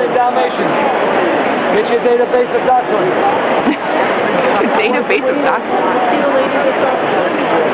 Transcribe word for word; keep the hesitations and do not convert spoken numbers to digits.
and Dalmatians. Get your database of dachshunds. Database of dachshunds.